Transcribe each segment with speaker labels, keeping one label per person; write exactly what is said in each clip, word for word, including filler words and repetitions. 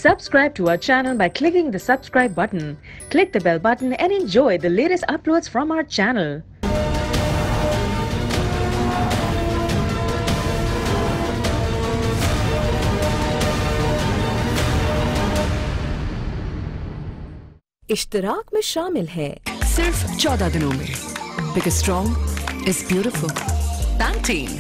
Speaker 1: Subscribe to our channel by clicking the subscribe button. Click the bell button and enjoy the latest uploads from our channel.
Speaker 2: اشتراک میں شامل ہے صرف چودہ دنوں میں because strong is beautiful Pantene.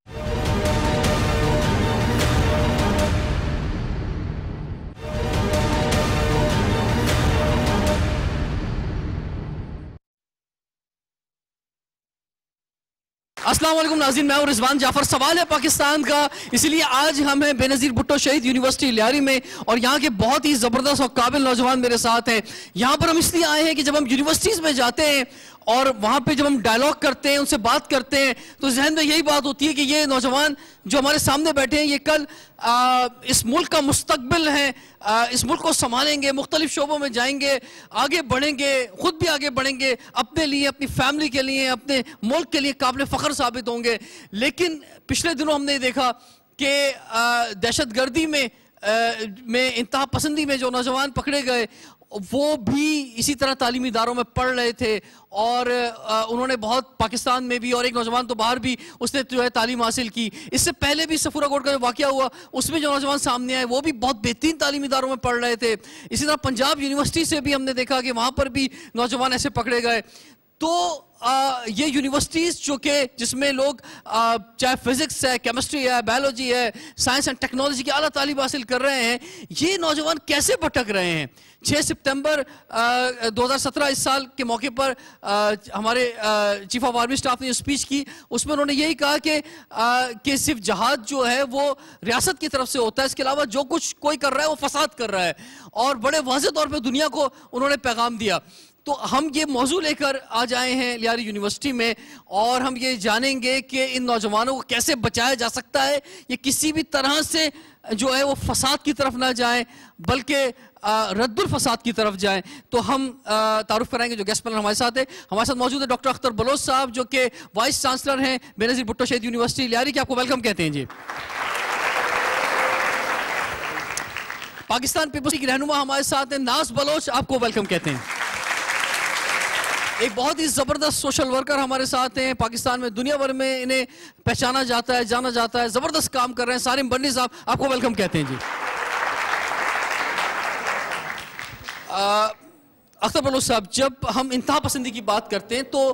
Speaker 3: السلام علیکم ناظرین، میں ہوں رضوان جعفر. سوال ہے پاکستان کا، اسی لیے آج ہم ہیں بے نظیر بھٹو شہید یونیورسٹی لیاری میں، اور یہاں کے بہت ہی زبردست اور قابل نوجوان میرے ساتھ ہیں. یہاں پر ہم اس لیے آئے ہیں کہ جب ہم یونیورسٹیز میں جاتے ہیں اور وہاں پہ جب ہم ڈائلاگ کرتے ہیں، ان سے بات کرتے ہیں، تو ذہن میں یہی بات ہوتی ہے کہ یہ نوجوان جو ہمارے سامنے بیٹھے ہیں یہ کل اس ملک کا مستقبل ہے، اس ملک کو سنبھالیں گے، مختلف شعبوں میں جائیں گے، آگے بڑھیں گے، خود بھی آگے بڑھیں گے، اپنے لیے، اپنی فیملی کے لیے، اپنے ملک کے لیے قابل فخر ثابت ہوں گے. لیکن پچھلے دنوں ہم نے دیکھا کہ دہشت گردی میں میں انتہا پسندی میں جو نوجوان پکڑے گئے وہ بھی اسی طرح تعلیمی اداروں میں پڑھ رہے تھے، اور انہوں نے بہت پاکستان میں بھی، اور ایک نوجوان تو باہر بھی اس نے جو ہے تعلیم حاصل کی. اس سے پہلے بھی صفورہ کوٹ کا جو واقعہ ہوا اس میں جو نوجوان سامنے آئے وہ بھی بہت بہترین تعلیمی اداروں میں پڑھ رہے تھے. اسی طرح پنجاب یونیورسٹی سے بھی ہم نے دیکھا کہ وہاں پر بھی نوجوان ایسے پکڑے گئے. تو یہ یونیورسٹیز جو کہ جس میں لوگ چاہے فزکس ہے، کیمسٹری ہے، بایولوجی ہے، سائنس اینڈ ٹیکنالوجی کی اعلیٰ تعلیم حاصل کر رہے ہیں، یہ نوجوان کیسے بھٹک رہے ہیں؟ چھ ستمبر دو ہزار سترہ اس سال کے موقع پر ہمارے چیف آف آرمی سٹاف نے اسپیچ کی، اس میں انہوں نے یہی کہا کہ کہ صرف جہاد جو ہے وہ ریاست کی طرف سے ہوتا ہے، اس کے علاوہ جو کچھ کوئی کر رہا ہے وہ فساد کر رہا ہے، اور بڑے واضح طور پہ دنیا کو انہوں نے پیغام دیا. تو ہم یہ موضوع لے کر آج آئے ہیں لیاری یونیورسٹی میں، اور ہم یہ جانیں گے کہ ان نوجوانوں کو کیسے بچایا جا سکتا ہے، یہ کسی بھی طرح سے جو ہے وہ فساد کی طرف نہ جائیں بلکہ رد الفساد کی طرف جائیں. تو ہم تعارف کرائیں گے جو گیسٹ پینل ہمارے ساتھ ہے. ہمارے ساتھ موجود ہے ڈاکٹر اختر بلوچ صاحب جو کہ وائس چانسلر ہیں بے نظیر بھٹو شہید یونیورسٹی لیاری کی. آپ کو ویلکم کہتے ہیں جی. پاکستان پیپلز کی رہنما ہمارے ساتھ ہیں ناز بلوچ، آپ کو ویلکم کہتے ہیں. ایک بہت ہی زبردست سوشل ورکر ہمارے ساتھ ہیں، پاکستان میں دنیا بھر میں انہیں پہچانا جاتا ہے، جانا جاتا ہے، زبردست کام کر رہے ہیں، سارم بنی صاحب، آپ کو ویلکم کہتے ہیں جی. اختر بلوچ صاحب، جب ہم انتہا پسندی کی بات کرتے ہیں تو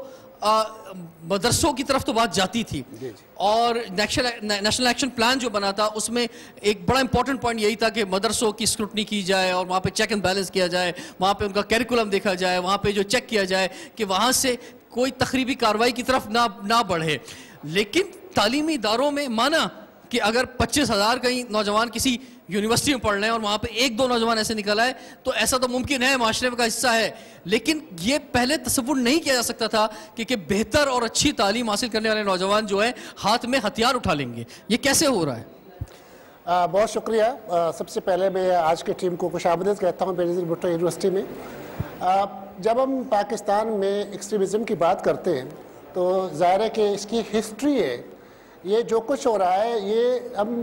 Speaker 3: مدرسوں کی طرف تو بات جاتی تھی، اور نیشنل ایکشن پلان جو بنا تھا اس میں ایک بڑا امپورٹنٹ پوائنٹ یہی تھا کہ مدرسوں کی اسکروٹنی کی جائے اور وہاں پہ چیک اینڈ بیلنس کیا جائے، وہاں پہ ان کا کیریکولم دیکھا جائے، وہاں پہ جو چیک کیا جائے کہ وہاں سے کوئی تخریبی کارروائی کی طرف نہ نہ بڑھے. لیکن تعلیمی اداروں میں مانا کہ اگر پچیس ہزار کہیں نوجوان کسی یونیورسٹی میں پڑھ رہے ہیں اور وہاں پہ ایک دو نوجوان ایسے نکل آئے تو ایسا تو ممکن ہے، معاشرے کا حصہ ہے، لیکن یہ پہلے تصور نہیں کیا جا سکتا تھا کہ کہ بہتر اور اچھی تعلیم حاصل کرنے والے نوجوان جو ہیں ہاتھ میں ہتھیار اٹھا لیں گے. یہ کیسے ہو رہا ہے؟
Speaker 4: آ, بہت شکریہ. آ, سب سے پہلے میں آج کی ٹیم کو خوش آمدید کہتا ہوں بے نظیر بھٹو یونیورسٹی میں. آ, جب ہم پاکستان میں ایکسٹریمزم کی بات کرتے ہیں تو ظاہر ہے کہ اس کی ہسٹری ہے. یہ جو کچھ ہو رہا ہے یہ ہم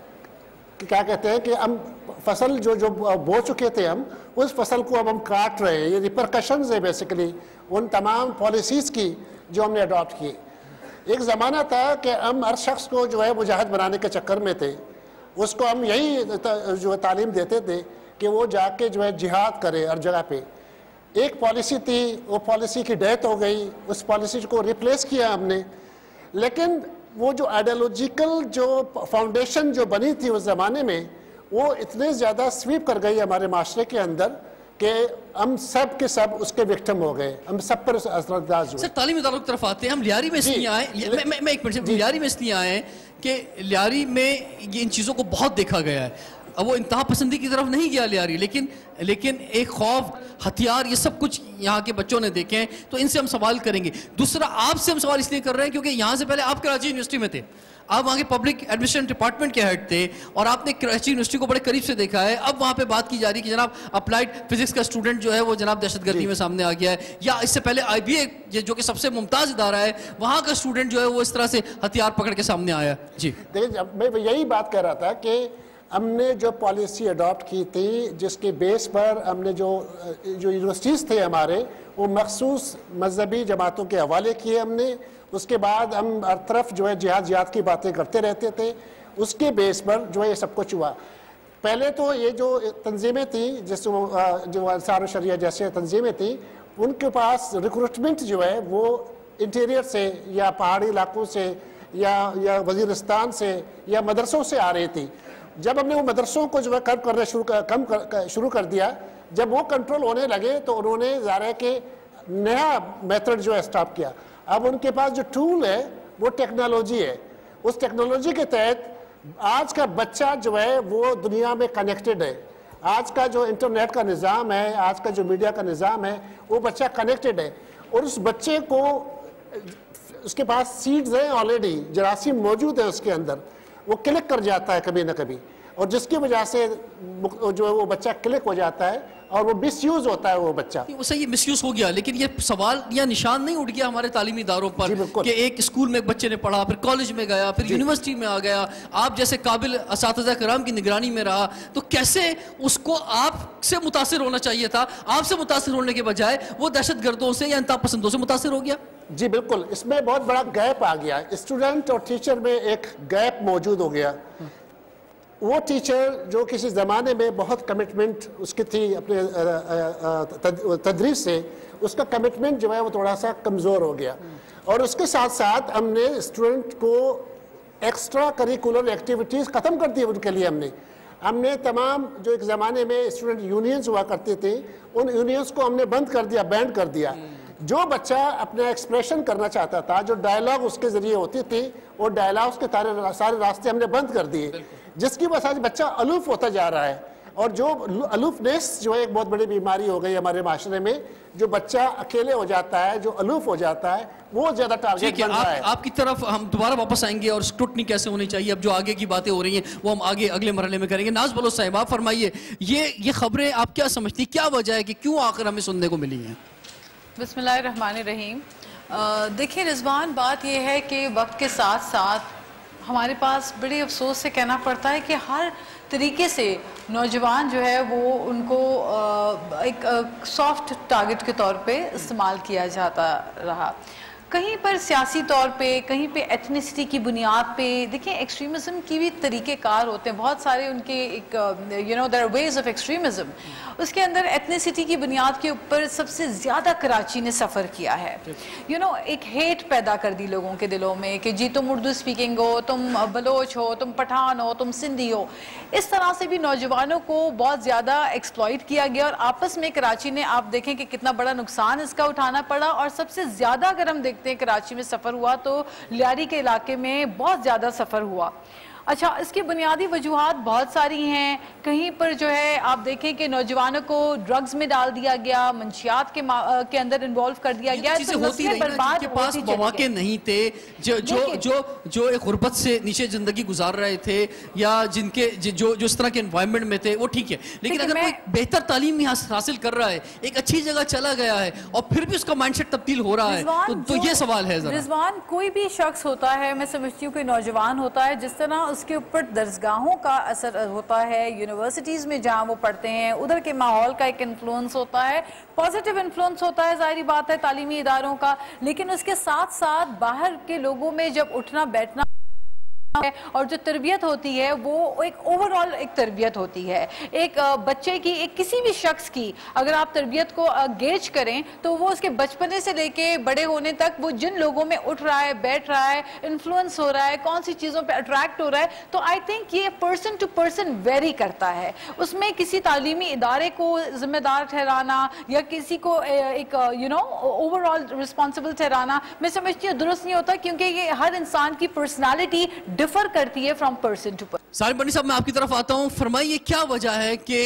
Speaker 4: کیا کہتے ہیں کہ ہم فصل جو جو بو چکے تھے ہم اس فصل کو اب ہم کاٹ رہے ہیں. یہ ریپرکشنز ہے بیسیکلی ان تمام پالیسیز کی جو ہم نے اڈاپٹ کی. ایک زمانہ تھا کہ ہم ہر شخص کو جو ہے مجاہد بنانے کے چکر میں تھے، اس کو ہم یہی جو ہے تعلیم دیتے تھے کہ وہ جا کے جو ہے جہاد کرے ہر جگہ پہ. ایک پالیسی تھی، وہ پالیسی کی ڈیتھ ہو گئی، اس پالیسی کو ریپلیس کیا ہم نے. لیکن وہ جو آئیڈیالوجیکل جو فاؤنڈیشن جو بنی تھی اس زمانے میں وہ اتنے زیادہ سویپ کر گئی ہمارے معاشرے کے اندر کہ ہم سب کے سب اس کے وکٹم ہو گئے، ہم سب پر اثر انداز ہوئے.
Speaker 3: سر تعلیمی اداروں کی طرف آتے ہیں. ہم لیاری میں اس لیے آئے میں ایک منٹ لیاری میں اس لیے آئے ہیں کہ لیاری میں یہ ان چیزوں کو بہت دیکھا گیا ہے. اب وہ انتہا پسندی کی طرف نہیں گیا لیاری، لیکن لیکن ایک خوف، ہتھیار، یہ سب کچھ یہاں کے بچوں نے دیکھے ہیں. تو ان سے ہم سوال کریں گے. دوسرا آپ سے ہم سوال اس لیے کر رہے ہیں کیونکہ یہاں سے پہلے آپ کراچی یونیورسٹی میں تھے، آپ وہاں کے پبلک ایڈمنسٹریشن ڈپارٹمنٹ کے ہیڈ تھے، اور آپ نے کراچی یونیورسٹی کو بڑے قریب سے دیکھا ہے. اب وہاں پہ بات کی جا رہی ہے کہ جناب اپلائیڈ فزکس کا اسٹوڈنٹ جو ہے وہ جناب دہشت گردی میں سامنے آ گیا ہے، یا اس سے پہلے آئی بی اے جو کہ سب سے ممتاز ادارہ ہے وہاں کا اسٹوڈنٹ جو ہے وہ اس طرح سے ہتھیار پکڑ کے سامنے آیا. جی
Speaker 4: دیکھیں، میں یہی بات کہہ رہا تھا کہ ہم نے جو پالیسی اڈاپٹ کی تھی جس کے بیس پر ہم نے جو جو یونیورسٹیز تھے ہمارے وہ مخصوص مذہبی جماعتوں کے حوالے کیے ہم نے. اس کے بعد ہم ہر طرف جو ہے جہاد جہاد کی باتیں کرتے رہتے تھے. اس کے بیس پر جو ہے یہ سب کچھ ہوا. پہلے تو یہ جو تنظیمیں تھیں جس جو انصار الشریعہ جیسے تنظیمیں تھیں ان کے پاس ریکروٹمنٹ جو ہے وہ انٹیریئر سے یا پہاڑی علاقوں سے یا یا وزیرستان سے یا مدرسوں سے آ رہی تھی. جب ہم نے وہ مدرسوں کو جو ہے کم کرنا شروع کم شروع کر دیا, جب وہ کنٹرول ہونے لگے تو انہوں نے ظاہر ہے کہ نیا میتھڈ جو ہے اسٹارٹ کیا. اب ان کے پاس جو ٹول ہے وہ ٹیکنالوجی ہے. اس ٹیکنالوجی کے تحت آج کا بچہ جو ہے وہ دنیا میں کنیکٹڈ ہے. آج کا جو انٹرنیٹ کا نظام ہے, آج کا جو میڈیا کا نظام ہے, وہ بچہ کنیکٹڈ ہے. اور اس بچے کو اس کے پاس سیڈز ہیں آلریڈی, جراثیم موجود ہیں اس کے اندر, وہ کلک کر جاتا ہے کبھی نہ کبھی, اور جس کی وجہ سے جو ہے وہ بچہ کلک ہو جاتا ہے اور وہ مس یوز ہوتا ہے وہ بچہ.
Speaker 3: اسے یہ مس یوز ہو گیا, لیکن یہ سوال یا نشان نہیں اٹھ گیا ہمارے تعلیمی اداروں پر کہ ایک اسکول میں ایک بچے نے پڑھا, پھر کالج میں گیا, پھر یونیورسٹی میں آ گیا, آپ جیسے قابل اساتذہ کرام کی نگرانی میں رہا, تو کیسے اس کو آپ سے متاثر ہونا چاہیے تھا, آپ سے متاثر ہونے کے بجائے وہ دہشت گردوں سے یا انتہا پسندوں سے متاثر ہو گیا؟
Speaker 4: جی بالکل, اس میں بہت بڑا گیپ آ گیا. اسٹوڈنٹ اور ٹیچر میں ایک گیپ موجود ہو گیا. وہ ٹیچر جو کسی زمانے میں بہت کمٹمنٹ اس کی تھی اپنے تدریس سے, اس کا کمٹمنٹ جو ہے وہ تھوڑا سا کمزور ہو گیا. اور اس کے ساتھ ساتھ ہم نے اسٹوڈنٹ کو ایکسٹرا کریکولر ایکٹیویٹیز ختم کر دی ان کے لیے. ہم نے ہم نے تمام جو ایک زمانے میں اسٹوڈنٹ یونینز ہوا کرتے تھے ان یونینز کو ہم نے بند کر دیا, بینڈ کر دیا. جو بچہ اپنا ایکسپریشن کرنا چاہتا تھا, جو ڈائلاگ اس کے ذریعے ہوتی تھی, وہ ڈائلاگز کے سارے راستے ہم نے بند کر دیے, جس کی وجہ سے بچہ الوف ہوتا جا رہا ہے. اور جو الوفنیس جو ہے ایک بہت بڑی بیماری ہو گئی ہمارے معاشرے میں. جو بچہ اکیلے ہو جاتا ہے, جو الوف ہو جاتا ہے, وہ زیادہ ٹارگیٹ بن رہا ہے.
Speaker 3: آپ کی طرف ہم دوبارہ واپس آئیں گے اور اسکروٹنی کیسے ہونی چاہیے, اب جو آگے کی باتیں ہو رہی ہیں وہ ہم آگے اگلے مرحلے میں کریں گے. ناز بلوچ صاحب آپ فرمائیے, یہ یہ خبریں آپ کیا سمجھتی, کیا وجہ ہے کہ کیوں آخر ہمیں سننے کو ملی ہیں؟
Speaker 5: بسم اللہ الرحمن الرحیم. دیکھیں رضوان, بات یہ ہے کہ وقت کے ساتھ ساتھ ہمارے پاس بڑے افسوس سے کہنا پڑتا ہے کہ ہر طریقے سے نوجوان جو ہے وہ ان کو ایک سافٹ ٹارگٹ کے طور پہ استعمال کیا جاتا رہا. کہیں پر سیاسی طور پہ, کہیں پہ ایتھنیسٹی کی بنیاد پہ. دیکھیں ایکسٹریمزم کی بھی طریقہ کار ہوتے ہیں بہت سارے, ان کے ایک you know there are ways of extremism. اس کے اندر ایتھنیسٹی کی بنیاد کے اوپر سب سے زیادہ کراچی نے سفر کیا ہے. یو نو ایک ہیٹ پیدا کر دی لوگوں کے دلوں میں کہ جی تم اردو اسپیکنگ ہو, تم بلوچ ہو, تم پٹھان ہو, تم سندھی ہو. اس طرح سے بھی نوجوانوں کو بہت زیادہ ایکسپلائٹ کیا گیا, اور آپس میں کراچی نے آپ دیکھیں کہ کتنا بڑا نقصان اس کا اٹھانا پڑا. اور سب سے زیادہ اگر ہم دیکھتے ہیں کراچی میں سفر ہوا تو لیاری کے علاقے میں بہت زیادہ سفر ہوا. اچھا, اس کی بنیادی وجوہات بہت ساری ہیں. کہیں پر جو ہے آپ دیکھیں کہ نوجوانوں کو ڈرگز میں ڈال دیا گیا, منشیات کے کے اندر انوالو کر دیا گیا.
Speaker 3: چیزیں ہوتی رہی نا, جن کے پاس مواقع نہیں تھے, جو جو جو جو ایک غربت سے نیچے زندگی گزار رہے تھے, یا جن کے جو جو اس طرح کے انوائرمنٹ میں تھے, وہ ٹھیک ہے. لیکن اگر کوئی بہتر تعلیم حاصل کر رہا ہے, ایک اچھی جگہ چلا گیا ہے, اور پھر بھی اس کا مائنڈ سیٹ تبدیل ہو رہا ہے, تو یہ سوال ہے.
Speaker 5: رضوان, کوئی بھی شخص ہوتا ہے, میں سمجھتی ہوں کوئی نوجوان ہوتا ہے, جس طرح اس کے اوپر درسگاہوں کا اثر ہوتا ہے, یونیورسٹیز میں جہاں وہ پڑھتے ہیں ادھر کے ماحول کا ایک انفلوئنس ہوتا ہے, پازیٹیو انفلوئنس ہوتا ہے, ظاہری بات ہے تعلیمی اداروں کا. لیکن اس کے ساتھ ساتھ باہر کے لوگوں میں جب اٹھنا بیٹھنا اور جو تربیت ہوتی ہے وہ ایک اوور آل ایک تربیت ہوتی ہے. ایک بچے کی, ایک کسی بھی شخص کی اگر آپ تربیت کو گیج کریں تو وہ اس کے بچپنے سے لے کے بڑے ہونے تک وہ جن لوگوں میں اٹھ رہا ہے, بیٹھ رہا ہے, انفلوئنس ہو رہا ہے, کون سی چیزوں پہ اٹریکٹ ہو رہا ہے, تو آئی تھنک یہ پرسن ٹو پرسن ویری کرتا ہے. اس میں کسی تعلیمی ادارے کو ذمہ دار ٹھہرانا یا کسی کو ایک you know overall responsible ٹھہرانا میں سمجھتی ہوں درست نہیں ہوتا, کیونکہ یہ ہر انسان کی پرسنالٹی ڈفر کرتی ہے فرام پرسن ٹو پرسن.
Speaker 3: سالم بنی صاحب, میں آپ کی طرف آتا ہوں. فرمائیے کیا وجہ ہے کہ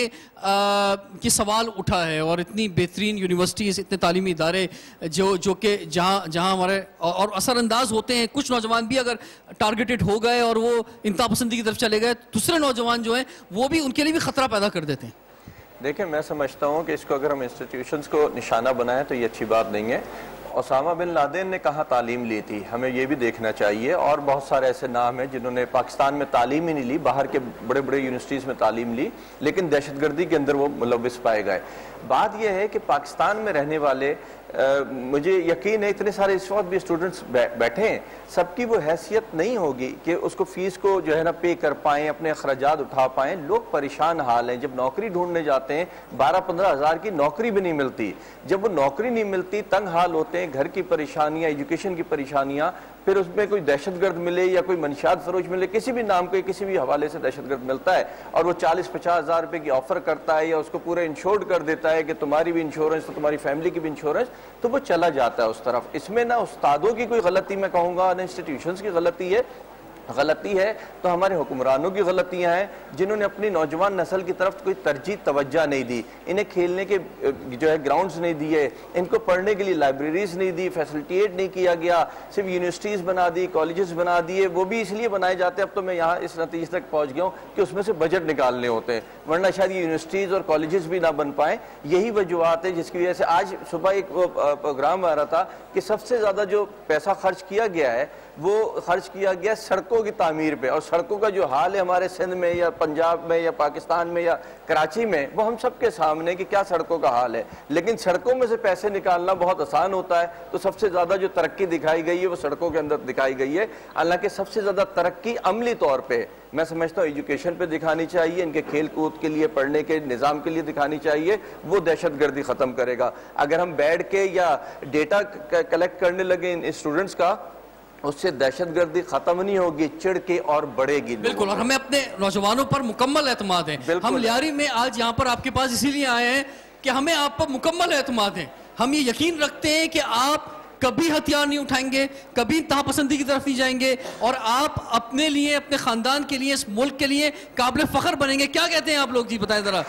Speaker 3: یہ سوال اٹھا ہے, اور اتنی بہترین یونیورسٹیز, اتنے تعلیمی ادارے جو جو کہ جہاں جہاں ہمارے اور اثر انداز ہوتے ہیں, کچھ نوجوان بھی اگر ٹارگیٹڈ ہو گئے اور وہ انتہا پسندی کی طرف چلے گئے, دوسرے نوجوان جو ہیں وہ بھی ان کے لیے بھی خطرہ پیدا کر دیتے ہیں.
Speaker 6: دیکھیں, میں سمجھتا ہوں کہ اس کو اگر ہم انسٹیٹیوشنز کو نشانہ بنائیں تو یہ اچھی بات نہیں ہے. اسامہ بن لادن نے کہاں تعلیم لی تھی، ہمیں یہ بھی دیکھنا چاہیے، اور بہت سارے ایسے نام ہیں جنہوں نے پاکستان میں تعلیم ہی نہیں لی، باہر کے بڑے بڑے یونیورسٹیز میں تعلیم لی، لیکن دہشت گردی کے اندر وہ ملوث پائے گئے۔ بات یہ ہے کہ پاکستان میں رہنے والے مجھے یقین ہے اتنے سارے اس وقت بھی اسٹوڈنٹس بیٹھے ہیں، سب کی وہ حیثیت نہیں ہوگی کہ اس کو فیس کو جو ہے نا پے کر پائیں، اپنے اخراجات اٹھا پائیں۔ لوگ پریشان حال ہیں، جب نوکری ڈھونڈنے جاتے ہیں بارہ پندرہ ہزار کی نوکری بھی نہیں ملتی، جب وہ نوکری نہیں ملتی تنگ حال ہوتے ہیں، گھر کی پریشانیاں، ایجوکیشن کی پریشانیاں، پھر اس میں کوئی دہشت گرد ملے یا کوئی منشیات فروش ملے، کسی بھی نام کے کسی بھی حوالے سے دہشت گرد ملتا ہے اور وہ چالیس پچاس ہزار روپے کی آفر کرتا ہے یا اس کو پورا انشورڈ کر دیتا ہے کہ تمہاری بھی انشورنس تو تمہاری فیملی کی بھی انشورنس، تو وہ چلا جاتا ہے اس طرف۔ اس میں نہ استادوں کی کوئی غلطی میں کہوں گا، نہ انسٹیٹیوشنز کی غلطی ہے، غلطی ہے تو ہمارے حکمرانوں کی غلطیاں ہیں جنہوں نے اپنی نوجوان نسل کی طرف کوئی ترجیح توجہ نہیں دی، انہیں کھیلنے کے جو ہے گراؤنڈز نہیں دیے، ان کو پڑھنے کے لیے لائبریریز نہیں دی، فیسلٹیٹ نہیں کیا گیا، صرف یونیورسٹیز بنا دی، کالجز بنا دیے، وہ بھی اس لیے بنائے جاتے ہیں۔ اب تو میں یہاں اس نتیجے تک پہنچ گیا ہوں کہ اس میں سے بجٹ نکالنے ہوتے ہیں، ورنہ شاید یہ یونیورسٹیز اور کالجز بھی نہ بن پائیں۔ یہی وجوہات ہیں جس کی وجہ سے آج صبح ایک پروگرام آ رہا تھا کہ سب سے زیادہ جو پیسہ خرچ کیا گیا ہے وہ خرچ کیا گیا سڑکوں کی تعمیر پہ، اور سڑکوں کا جو حال ہے ہمارے سندھ میں یا پنجاب میں یا پاکستان میں یا کراچی میں وہ ہم سب کے سامنے کہ کیا سڑکوں کا حال ہے۔ لیکن سڑکوں میں سے پیسے نکالنا بہت آسان ہوتا ہے، تو سب سے زیادہ جو ترقی دکھائی گئی ہے وہ سڑکوں کے اندر دکھائی گئی ہے، حالانکہ سب سے زیادہ ترقی عملی طور پہ میں سمجھتا ہوں ایجوکیشن پہ دکھانی چاہیے، ان کے کھیل کود کے لیے، پڑھنے کے نظام کے لیے دکھانی چاہیے، وہ دہشت گردی ختم کرے گا۔ اگر ہم بیٹھ کے یا ڈیٹا کلیکٹ کرنے لگے ان اسٹوڈنٹس کا، اس سے دہشت گردی ختم نہیں ہوگی، چڑھ کے اور بڑھے گی۔
Speaker 3: بالکل، اور ہمیں اپنے نوجوانوں پر مکمل اعتماد ہے۔ ہم لیاری میں آج یہاں پر آپ کے پاس اسی لیے آئے ہیں کہ ہمیں آپ پر مکمل اعتماد ہے، ہم یہ یقین رکھتے ہیں کہ آپ کبھی ہتھیار نہیں اٹھائیں گے، کبھی انتہا پسندی کی طرف نہیں جائیں گے، اور آپ اپنے لیے، اپنے خاندان کے لیے، اس ملک کے لیے قابل فخر بنیں گے۔ کیا کہتے ہیں آپ لوگ؟ جی بتائیں ذرا۔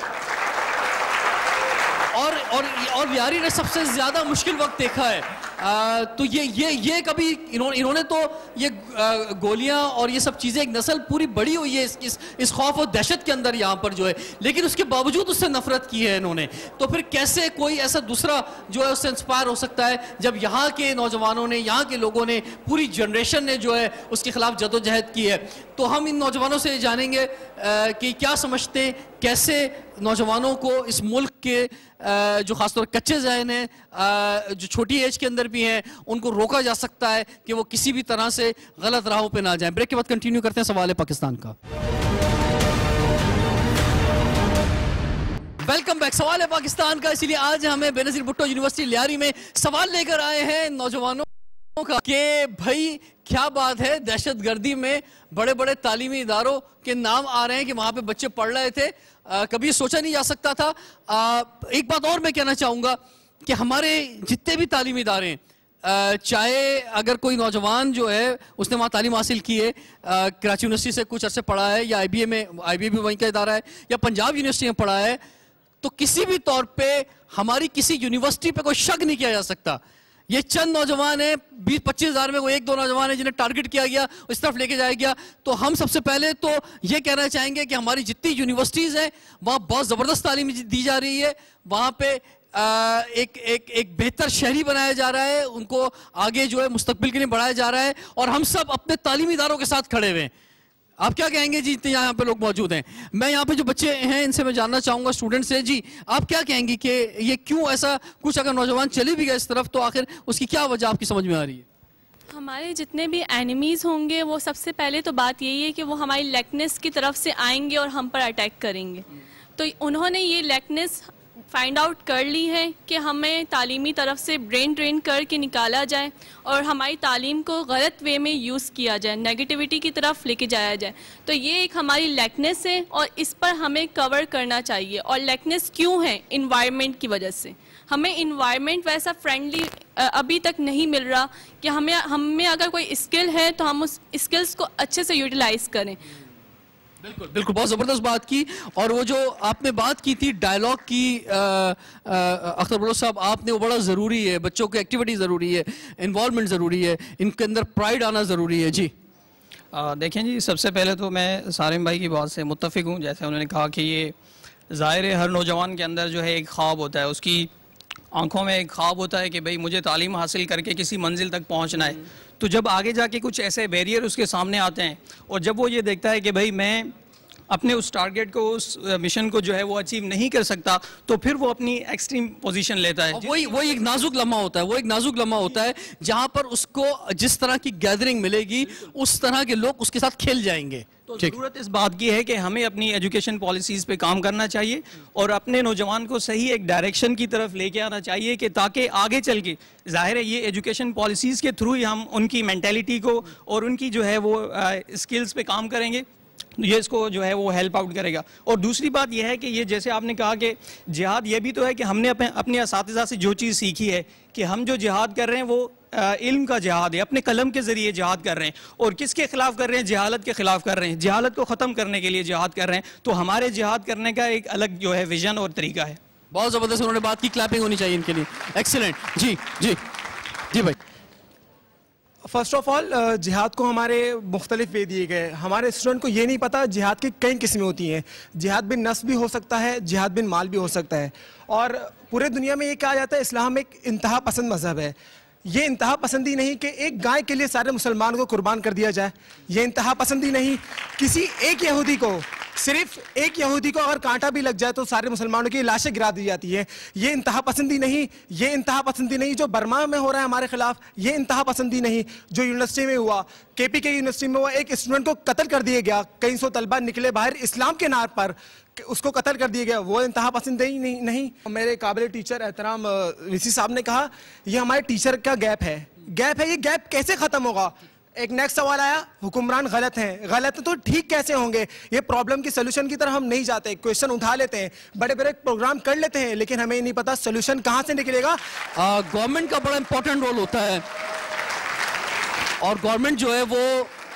Speaker 3: اور اور اور لیاری نے سب سے زیادہ مشکل وقت دیکھا ہے، تو یہ یہ یہ کبھی انہوں نے تو یہ گولیاں اور یہ سب چیزیں، ایک نسل پوری بڑی ہوئی ہے اس اس خوف اور دہشت کے اندر یہاں پر جو ہے، لیکن اس کے باوجود اس سے نفرت کی ہے انہوں نے۔ تو پھر کیسے کوئی ایسا دوسرا جو ہے اس سے انسپائر ہو سکتا ہے جب یہاں کے نوجوانوں نے، یہاں کے لوگوں نے، پوری جنریشن نے جو ہے اس کے خلاف جدوجہد کی ہے۔ تو ہم ان نوجوانوں سے جانیں گے کہ کیا سمجھتے ہیں، کیسے نوجوانوں کو اس ملک کے جو خاص طور کچے ذہن ہیں، جو چھوٹی ایج کے اندر بھی ہیں، ان کو روکا جا سکتا ہے کہ وہ کسی بھی طرح سے غلط راہوں پہ نہ جائیں۔ بریک کے بعد کنٹینیو کرتے ہیں سوال پاکستان کا۔ ویلکم بیک، سوال پاکستان کا۔ اسی لیے آج ہمیں بے نظیر بھٹو یونیورسٹی لیاری میں سوال لے کر آئے ہیں نوجوانوں کا کہ بھائی کیا بات ہے، دہشت گردی میں بڑے بڑے تعلیمی اداروں کے نام آ رہے ہیں کہ وہاں پہ بچے پڑھ رہے تھے، کبھی سوچا نہیں جا سکتا تھا۔ ایک بات اور میں کہنا چاہوں گا کہ ہمارے جتنے بھی تعلیمی ادارے ہیں، چاہے اگر کوئی نوجوان جو ہے اس نے وہاں تعلیم حاصل کی ہے، کراچی یونیورسٹی سے کچھ عرصے پڑھا ہے، یا آئی بی اے میں، آئی بی اے بھی وہیں کا ادارہ ہے، یا پنجاب یونیورسٹی میں پڑھا ہے، تو کسی بھی طور پہ ہماری کسی یونیورسٹی پہ کوئی شک نہیں کیا جا سکتا۔ یہ چند نوجوان ہیں، بیس پچیس ہزار میں وہ ایک دو نوجوان ہیں جنہیں ٹارگٹ کیا گیا، اس طرف لے کے جایا گیا۔ تو ہم سب سے پہلے تو یہ کہنا چاہیں گے کہ ہماری جتنی یونیورسٹیز ہیں وہاں بہت زبردست تعلیم دی جا رہی ہے، وہاں پہ ایک ایک ایک بہتر شہری بنایا جا رہا ہے، ان کو آگے جو ہے مستقبل کے لیے بڑھایا جا رہا ہے، اور ہم سب اپنے تعلیمی اداروں کے ساتھ کھڑے ہوئے ہیں۔ آپ کیا کہیں گے جی، اتنے یہاں پہ لوگ موجود ہیں، میں یہاں پہ جو بچے ہیں ان سے میں جاننا چاہوں گا، اسٹوڈنٹ سے، جی آپ کیا کہیں گی کہ یہ کیوں ایسا کچھ، اگر نوجوان چلے بھی گئے اس طرف تو آخر اس کی کیا وجہ آپ کی سمجھ میں آ رہی ہے؟
Speaker 7: ہمارے جتنے بھی اینیمیز ہوں گے وہ سب سے پہلے تو بات یہی ہے کہ وہ ہماری لیکنیس کی طرف سے آئیں گے اور ہم پر اٹیک کریں گے۔ تو انہوں نے یہ لیکنیس فائنڈ آؤٹ کر لی ہے کہ ہمیں تعلیمی طرف سے برین ڈرین کر کے نکالا جائے اور ہماری تعلیم کو غلط وے میں یوز کیا جائے، نیگیٹیوٹی کی طرف لے کے جایا جائے۔ تو یہ ایک ہماری لیکنیس ہے اور اس پر ہمیں کور کرنا چاہیے۔ اور لیکنیس کیوں ہے؟ انوائرمنٹ کی وجہ سے۔ ہمیں انوائرمنٹ ویسا فرینڈلی ابھی تک نہیں مل رہا کہ ہمیں ہمیں اگر کوئی اسکل ہے تو ہم اس اسکلز کو اچھے سے یوٹیلائز کریں۔
Speaker 3: بالکل بالکل، بہت زبردست بات کی۔ اور وہ جو آپ نے بات کی تھی ڈائلاگ کی، اختر بلوچ صاحب، آپ نے، وہ بڑا ضروری ہے، بچوں کی ایکٹیویٹی ضروری ہے، انوالومنٹ ضروری ہے، ان کے اندر پرائڈ آنا ضروری ہے۔ جی
Speaker 8: دیکھیں جی، سب سے پہلے تو میں سارم بھائی کی بات سے متفق ہوں، جیسے انہوں نے کہا کہ یہ ظاہر ہے ہر نوجوان کے اندر جو ہے ایک خواب ہوتا ہے، اس کی آنکھوں میں ایک خواب ہوتا ہے کہ بھئی مجھے تعلیم حاصل کر کے کسی منزل تک پہنچنا ہے، تو جب آگے جا کے کچھ ایسے بیریئر اس کے سامنے آتے ہیں اور جب وہ یہ دیکھتا ہے کہ بھئی میں اپنے اس ٹارگیٹ کو، اس مشن کو جو ہے وہ اچیو نہیں کر سکتا، تو پھر وہ اپنی ایکسٹریم پوزیشن لیتا ہے.
Speaker 3: وہی وہی ایک نازک لمحہ ہوتا ہے، وہ ایک نازک لمحہ ہوتا ہے جہاں پر اس کو جس طرح کی گیدرنگ ملے گی اس طرح کے لوگ اس کے ساتھ کھیل جائیں گے.
Speaker 8: تو ضرورت اس بات کی ہے کہ ہمیں اپنی ایجوکیشن پالیسیز پہ کام کرنا چاہیے اور اپنے نوجوان کو صحیح ایک ڈائریکشن کی طرف لے کے آنا چاہیے کہ تاکہ آگے چل کے، ظاہر ہے یہ ایجوکیشن پالیسیز کے تھرو ہی ہم ان کی مینٹیلٹی کو اور ان کی جو ہے وہ اسکلز پہ کام کریں گے، یہ اس کو جو ہے وہ ہیلپ آؤٹ کرے گا. اور دوسری بات یہ ہے کہ یہ جیسے آپ نے کہا کہ جہاد یہ بھی تو ہے کہ ہم نے اپنے اپنے اساتذہ سے جو چیز سیکھی ہے کہ ہم جو جہاد کر رہے ہیں وہ علم کا جہاد ہے، اپنے قلم کے ذریعے جہاد کر رہے ہیں. اور کس کے خلاف کر رہے ہیں؟ جہالت کے خلاف کر رہے ہیں، جہالت کو ختم کرنے کے لیے جہاد کر رہے ہیں. تو ہمارے جہاد کرنے کا ایک الگ جو ہے ویژن اور طریقہ ہے.
Speaker 3: بہت زبردست انہوں نے بات کی، کلیپنگ ہونی چاہیے ان کے لیے. ایکسلنٹ. جی جی جی بھائی.
Speaker 9: فرسٹ آف آل جہاد کو ہمارے مختلف وے دیے گئے. ہمارے اسٹوڈنٹ کو یہ نہیں پتا جہاد کی کئی قسمیں ہوتی ہیں. جہاد بن نفس بھی ہو سکتا ہے، جہاد بن مال بھی ہو سکتا ہے. اور پورے دنیا میں یہ کہا جاتا ہے اسلام ایک انتہا پسند مذہب ہے. یہ انتہا پسندی نہیں کہ ایک گائے کے لیے سارے مسلمان کو قربان کر دیا جائے. یہ انتہا پسندی نہیں کسی ایک یہودی کو، صرف ایک یہودی کو اگر کانٹا بھی لگ جائے تو سارے مسلمانوں کی لاشیں گرا دی جاتی ہیں. یہ انتہا پسندی نہیں. یہ انتہا پسندی نہیں جو برما میں ہو رہا ہے ہمارے خلاف. یہ انتہا پسندی نہیں جو یونیورسٹی میں ہوا، کے پی کے یونیورسٹی میں ہوا. ایک اسٹوڈنٹ کو قتل کر دیا گیا، کئی سو طلبہ نکلے باہر اسلام کے نام پر، اس کو قتل کر دیا گیا. وہ انتہا پسندی نہیں نہیں میرے قابل ٹیچر احترام ویسی صاحب نے کہا یہ ہمارے ٹیچر کا گیپ ہے. گیپ ہے، یہ گیپ کیسے ختم ہوگا؟ ایک نیکسٹ سوال آیا، حکمران غلط ہیں. غلط ہیں تو ٹھیک کیسے ہوں گے؟ یہ پرابلم کی سلوشن کی طرف ہم نہیں جاتے. کویشچن اٹھا لیتے ہیں، بڑے بڑے پروگرام کر لیتے ہیں، لیکن ہمیں نہیں پتا سلوشن کہاں سے نکلے گا.
Speaker 3: گورنمنٹ کا بڑا امپورٹنٹ رول ہوتا ہے اور گورنمنٹ جو ہے وہ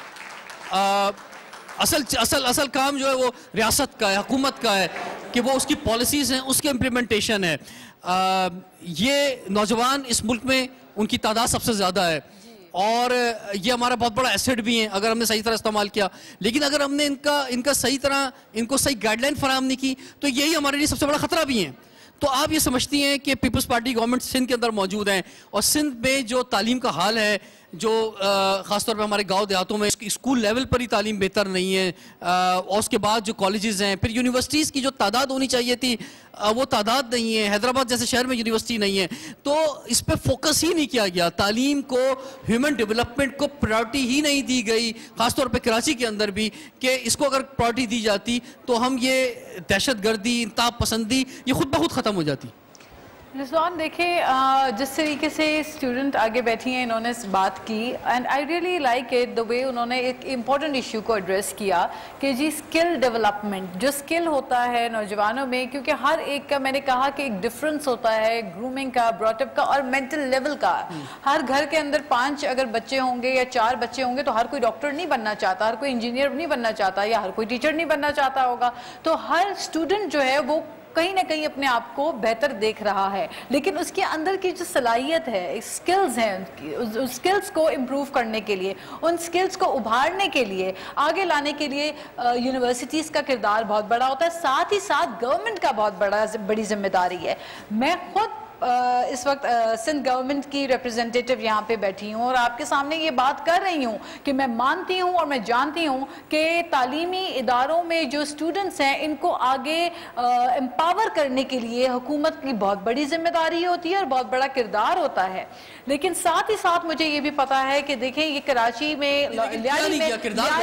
Speaker 3: اصل اصل اصل کام جو ہے وہ ریاست کا ہے، حکومت کا ہے کہ وہ اس کی پالیسیز ہیں، اس کے امپلیمنٹیشن ہے. یہ نوجوان اس ملک میں ان کی تعداد سب سے زیادہ ہے اور یہ ہمارا بہت بڑا ایسٹ بھی ہیں اگر ہم نے صحیح طرح استعمال کیا. لیکن اگر ہم نے ان کا ان کا صحیح طرح ان کو صحیح گائیڈ لائن فراہم نہیں کی تو یہی ہمارے لیے سب سے بڑا خطرہ بھی ہیں. تو آپ یہ سمجھتی ہیں کہ پیپلز پارٹی گورنمنٹ سندھ کے اندر موجود ہیں اور سندھ میں جو تعلیم کا حال ہے، جو خاص طور پہ ہمارے گاؤں دیہاتوں میں اسکول لیول پر ہی تعلیم بہتر نہیں ہے، اور اس کے بعد جو کالجز ہیں، پھر یونیورسٹیز کی جو تعداد ہونی چاہیے تھی وہ تعداد نہیں ہے. حیدرآباد جیسے شہر میں یونیورسٹی نہیں ہے. تو اس پہ فوکس ہی نہیں کیا گیا. تعلیم کو، ہیومن ڈیولپمنٹ کو پرائیورٹی ہی نہیں دی گئی، خاص طور پہ کراچی کے اندر بھی، کہ اس کو اگر پرائیورٹی دی جاتی تو ہم یہ دہشت گردی، انتہا پسندی یہ خود بخود ختم ہو جاتی.
Speaker 5: رضوان دیکھیں جس طریقے سے اسٹوڈنٹ آگے بیٹھی ہیں انہوں نے بات کی and I really like it the way انہوں نے ایک امپورٹنٹ ایشو کو ایڈریس کیا کہ جی اسکل ڈیولپمنٹ، جو اسکل ہوتا ہے نوجوانوں میں، کیونکہ ہر ایک کا میں نے کہا کہ ایک ڈفرینس ہوتا ہے گرومنگ کا، براٹ اپ کا اور مینٹل لیول کا. ہر گھر کے اندر پانچ اگر بچے ہوں گے یا چار بچے ہوں گے تو ہر کوئی ڈاکٹر نہیں بننا چاہتا، ہر کوئی انجینئر نہیں بننا چاہتا یا ہر کوئی ٹیچر نہیں بننا چاہتا ہوگا. تو ہر اسٹوڈنٹ جو ہے وہ کہیں نہ کہیں اپنے آپ کو بہتر دیکھ رہا ہے، لیکن اس کے اندر کی جو صلاحیت ہے، سکلز ہیں، اس سکلز کو امپروو کرنے کے لیے، ان سکلز کو ابھارنے کے لیے، آگے لانے کے لیے یونیورسٹیز کا کردار بہت بڑا ہوتا ہے. ساتھ ہی ساتھ گورنمنٹ کا بہت بڑا بڑی ذمہ داری ہے. میں خود اس وقت سندھ گورنمنٹ کی ریپرزینٹیٹیو یہاں پہ بیٹھی ہوں اور آپ کے سامنے یہ بات کر رہی ہوں کہ میں مانتی ہوں اور میں جانتی ہوں کہ تعلیمی اداروں میں جو اسٹوڈنٹس ہیں ان کو آگے امپاور کرنے کے لیے حکومت کی بہت بڑی ذمہ داری ہوتی ہے اور بہت بڑا کردار ہوتا ہے. لیکن ساتھ ہی ساتھ مجھے یہ بھی پتا ہے کہ دیکھیں یہ کراچی میں لیاری میں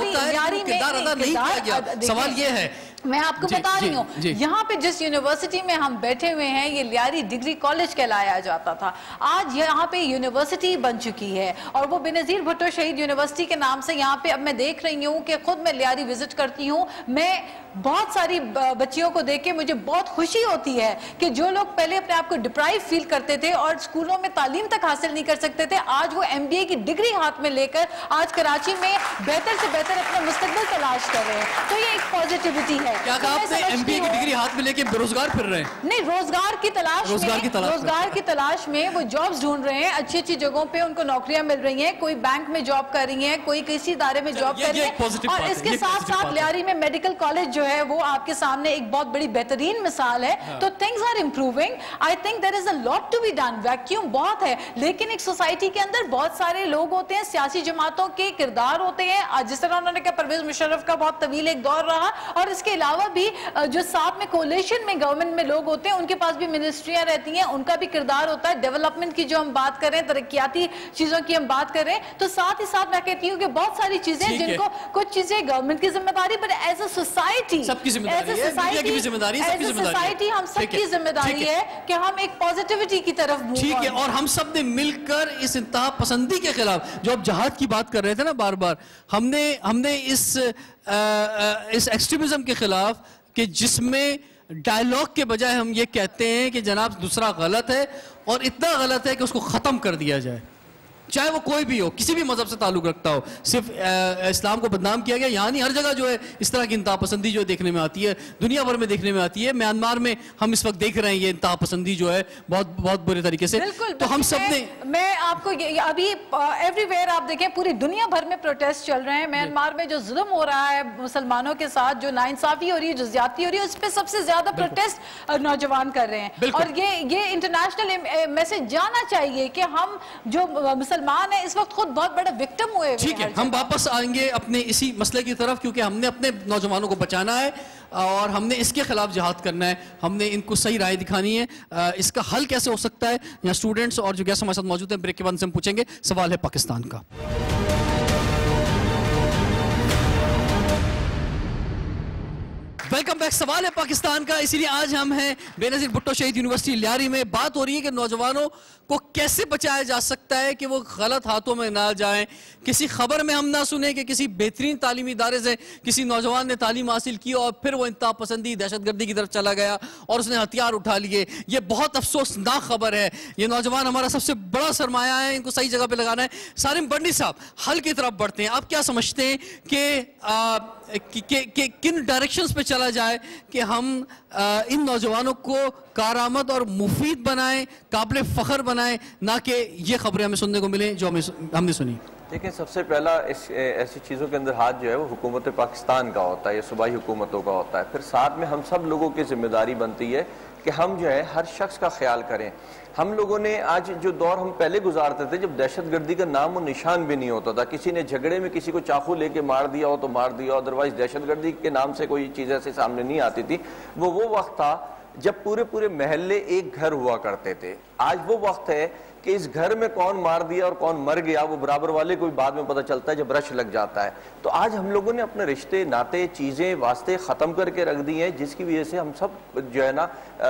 Speaker 3: سوال یہ ہے،
Speaker 5: میں آپ کو بتا رہی ہوں یہاں پہ جس یونیورسٹی میں ہم بیٹھے ہوئے ہیں یہ لیاری ڈگری کالج کہلایا جاتا تھا، آج یہاں پہ یونیورسٹی بن چکی ہے اور وہ بینظیر بھٹو شہید یونیورسٹی کے نام سے یہاں پہ اب میں دیکھ رہی ہوں کہ خود میں لیاری وزٹ کرتی ہوں. میں بہت ساری بچیوں کو دیکھ کے مجھے بہت خوشی ہوتی ہے کہ جو لوگ پہلے اپنے آپ کو ڈپرائیو فیل کرتے تھے اور اسکولوں میں تعلیم تک حاصل نہیں کر سکتے تھے، آج وہ ایم بی اے کی ڈگری ہاتھ میں لے کر آج کراچی میں بہتر سے بہتر اپنا مستقبل تلاش کر رہے ہیں. تو یہ ایک پازیٹیوٹی ہے.
Speaker 3: کیا آپ نے ایم بی اے کی ڈگری ہاتھ میں لے کے بے روزگار پھر رہے ہیں؟
Speaker 5: نہیں، روزگار کی تلاش میں روزگار کی تلاش میں وہ جابز ڈھونڈ رہے ہیں، اچھی اچھی جگہوں پہ ان کو نوکریاں مل رہی ہیں، کوئی بینک میں جاب کر رہی ہیں، کوئی کسی ادارے میں جاب کر رہی ہے. اور اس کے ساتھ ساتھ لیاری میں میڈیکل کالج جو جو ہے وہ آپ کے سامنے ایک بہت بڑی بہترین مثال ہے. تو things are improving. I think there is a lot to be done. Vacuum بہت ہے, لیکن ایک سوسائٹی کے اندر بہت سارے لوگ ہوتے ہیں, سیاسی جماعتوں کے کردار ہوتے ہیں, جس طرح انہوں نے کہا پرویز مشرف کا بہت طویل ایک دور رہا, اور اس کے علاوہ بھی جو ساتھ میں کولیشن میں گورنمنٹ میں لوگ ہوتے ہیں ان کے پاس بھی منسٹریاں رہتی ہیں, ان کا بھی کردار ہوتا ہے. ڈیولپمنٹ کی جو ہم بات کریں, ترقیاتی چیزوں کی ہم بات کریں, تو ساتھ ہی ساتھ میں کہتی ہوں کہ بہت ساری چیزیں جن کو کچھ چیزیں گورنمنٹ کی ذمہ داری, بٹ ایز اے سوسائٹی
Speaker 3: سب کی ذمہ داری ہے, میڈیا کی بھی ذمہ داری ہے, سب کی ذمہ داری ہے.
Speaker 5: سوسائٹی ہم سب کی ذمہ داری ہے کہ ہم ایک پازیٹیوٹی کی طرف موو
Speaker 3: ٹھیک ہے, اور ہم سب نے مل کر اس انتہا پسندی کے خلاف, جو اب جہاد کی بات کر رہے تھے نا بار بار, ہم نے ہم نے اس اس ایکسٹریمزم کے خلاف کہ جس میں ڈائیلاگ کے بجائے ہم یہ کہتے ہیں کہ جناب دوسرا غلط ہے اور اتنا غلط ہے کہ اس کو ختم کر دیا جائے, چاہے وہ کوئی بھی ہو, کسی بھی مذہب سے تعلق رکھتا ہو. صرف اسلام کو بدنام کیا گیا, یہاں نہیں, ہر جگہ جو ہے اس طرح کی انتہا پسندی جو دیکھنے میں آتی ہے, دنیا بھر میں دیکھنے میں آتی ہے. میانمار میں ہم اس وقت دیکھ رہے ہیں یہ انتہا پسندی جو ہے بہت بہت برے طریقے سے. تو ہم سب نے,
Speaker 5: میں آپ کو ابھی ایوری ویئر آپ دیکھیں پوری دنیا بھر میں پروٹیسٹ چل رہے ہیں. میانمار میں جو ظلم ہو رہا ہے مسلمانوں کے ساتھ, جو ناانصافی ہو رہی ہے, جو زیادتی ہو رہی ہے, اس پہ سب سے زیادہ پروٹیسٹ نوجوان کر رہے ہیں. اور یہ یہ انٹرنیشنل میسج جانا چاہیے کہ ہم جو مسلمان ہیں اس وقت خود بہت بڑا وکٹم ہوئے.
Speaker 3: ٹھیک ہے, ہم واپس آئیں گے اپنے اسی مسئلے کی طرف, کیونکہ ہم نے اپنے نوجوانوں کو بچانا ہے اور ہم نے اس کے خلاف جہاد کرنا ہے, ہم نے ان کو صحیح رائے دکھانی ہے. اس کا حل کیسے ہو سکتا ہے, یہاں اسٹوڈنٹس اور جو گیسٹ ہمارے ساتھ موجود ہیں, بریک کے بعد سے ہم پوچھیں گے. سوال ہے پاکستان کا. Welcome back. سوال ہے پاکستان کا, اسی لیے آج ہم ہیں بے نظیر بھٹو شہید یونیورسٹی لیاری میں. بات ہو رہی ہے کہ نوجوانوں کو کیسے بچایا جا سکتا ہے کہ وہ غلط ہاتھوں میں نہ جائیں. کسی خبر میں ہم نہ سنیں کہ کسی بہترین تعلیمی ادارے سے کسی نوجوان نے تعلیم حاصل کی اور پھر وہ انتہا پسندی دہشت گردی کی طرف چلا گیا اور اس نے ہتھیار اٹھا لیے. یہ بہت افسوسناک خبر ہے. یہ نوجوان ہمارا سب سے بڑا سرمایہ ہے, ان کو صحیح جگہ پہ لگانا ہے. سالم بنڈی صاحب, حل کی طرف بڑھتے ہیں. آپ کیا سمجھتے ہیں کہ کہ کن ڈائریکشنز پہ چلا جائے کہ ہم ان نوجوانوں کو کارآمد اور مفید بنائیں, قابل فخر بنائیں, نہ کہ یہ خبریں ہمیں سننے کو ملیں جو ہم نے سنی؟
Speaker 6: دیکھیں, سب سے پہلا اس ایسی چیزوں کے اندر ہاتھ جو ہے وہ حکومت پاکستان کا ہوتا ہے, یہ صوبائی حکومتوں کا ہوتا ہے. پھر ساتھ میں ہم سب لوگوں کی ذمہ داری بنتی ہے کہ ہم جو ہے ہر شخص کا خیال کریں. ہم لوگوں نے آج جو دور ہم پہلے گزارتے تھے, جب دہشت گردی کا نام و نشان بھی نہیں ہوتا تھا, کسی نے جھگڑے میں کسی کو چاقو لے کے مار دیا ہو تو مار دیا, ادروائز دہشت گردی کے نام سے کوئی چیز ایسے سامنے نہیں آتی تھی. وہ وہ وقت تھا جب پورے پورے محلے ایک گھر ہوا کرتے تھے. آج وہ وقت ہے کہ اس گھر میں کون مار دیا اور کون مر گیا وہ برابر والے کو بھی بعد میں پتہ چلتا ہے جب رش لگ جاتا ہے. تو آج ہم لوگوں نے اپنے رشتے, ناطے, چیزیں, واسطے ختم کر کے رکھ دی ہیں, جس کی وجہ سے ہم سب جو ہے نا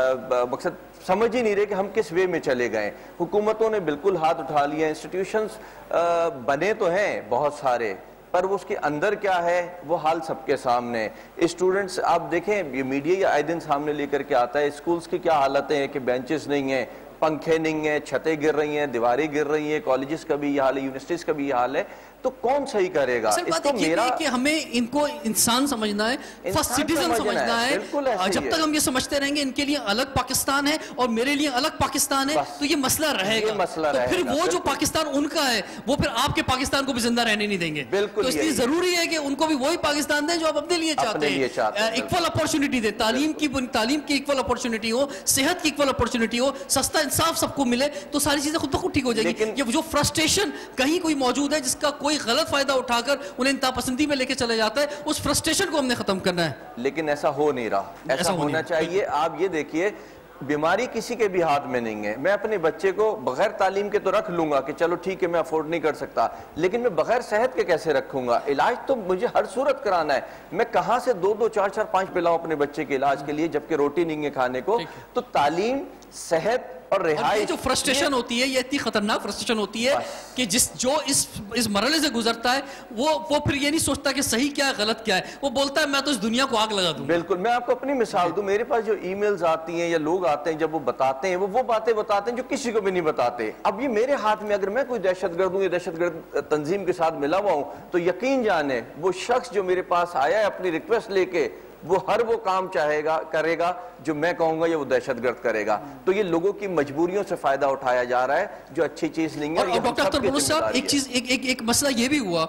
Speaker 6: مقصد سمجھ ہی نہیں رہے کہ ہم کس وے میں چلے گئے. حکومتوں نے بالکل ہاتھ اٹھا لیا, انسٹیٹیوشنز بنے تو ہیں بہت سارے, پر وہ اس کے اندر کیا ہے وہ حال سب کے سامنے. اسٹوڈنٹس آپ دیکھیں, یہ میڈیا یا آئے دن سامنے لے کر کے آتا ہے, اسکولز کی کیا حالتیں ہیں کہ بینچز نہیں ہیں, پنکھے نہیں ہیں, چھتیں گر رہی ہیں, دیواریں گر رہی ہیں, کالجز کا بھی یہ حال ہے, یونیورسٹیز کا بھی یہ حال ہے. تو کون صحیح کرے گا
Speaker 3: اس کو؟ میرا کہ ہمیں ان کو انسان سمجھنا ہے, فرسٹ سٹیزن سمجھنا ہے. جب تک ہم یہ سمجھتے رہیں گے ان کے لیے الگ پاکستان ہے اور میرے لیے الگ پاکستان ہے, تو یہ مسئلہ رہے گا. تو پھر وہ جو پاکستان ان کا ہے وہ پھر آپ کے پاکستان کو بھی زندہ رہنے نہیں دیں گے. تو اس لیے ضروری ہے کہ ان کو بھی وہی پاکستان دیں جو آپ اپنے لیے چاہتے ہیں. ایکول اپورچونٹی دیں, تعلیم کی تعلیم کی ایکول اپورچونٹی ہو, صحت کی ایکول اپورچونٹی ہو, سستا انصاف سب کو ملے, تو ساری چیزیں خود بخود ٹھیک ہو جائیں گی. یہ جو فرسٹریشن کہیں کوئی موجود ہے جس کا کوئی غلط فائدہ اٹھا کر انہیں انتہا پسندی میں لے کے چلے جاتا ہے, اس فرسٹریشن کو ہم نے ختم کرنا ہے.
Speaker 6: لیکن ایسا ہو نہیں رہا, ایسا ہونا چاہیے. آپ یہ دیکھیے, بیماری کسی کے بھی ہاتھ میں نہیں ہے. میں اپنے بچے کو بغیر تعلیم کے تو رکھ لوں گا کہ چلو ٹھیک ہے میں افورڈ نہیں کر سکتا, لیکن میں بغیر صحت کے کیسے رکھوں گا؟ علاج تو مجھے ہر صورت کرانا ہے. میں کہاں سے دو دو چار چار پانچ پلاؤں اپنے بچے کے علاج کے لیے جبکہ روٹی نہیں ہے کھانے کو؟ تو تعلیم, صحت اور رہائی,
Speaker 3: جو فرسٹریشن ہوتی ہے یہ اتنی خطرناک فرسٹریشن ہوتی ہے کہ جس جو اس اس مرحلے سے گزرتا ہے وہ وہ پھر یہ نہیں سوچتا کہ صحیح کیا ہے غلط کیا ہے, وہ بولتا ہے میں تو اس دنیا کو آگ لگا دوں.
Speaker 6: بالکل. میں آپ کو اپنی مثال دوں, میرے پاس جو ای میلز آتی ہیں یا لوگ آتے ہیں, جب وہ بتاتے ہیں وہ وہ باتیں بتاتے ہیں جو کسی کو بھی نہیں بتاتے. اب یہ میرے ہاتھ میں اگر میں کوئی دہشت گرد ہوں یا دہشت گرد تنظیم کے ساتھ ملا ہوا ہوں, تو یقین جانے وہ شخص جو میرے پاس آیا ہے اپنی ریکویسٹ لے کے, وہ ہر وہ کام چاہے گا کرے گا جو میں کہوں گا یا وہ دہشت گرد کرے گا. تو یہ لوگوں کی مجبوریوں سے فائدہ اٹھایا جا رہا ہے جو اچھی چیز نہیں ہے.
Speaker 3: اور ڈاکٹر اختر بلوچ صاحب, ایک چیز ایک ایک مسئلہ یہ بھی ہوا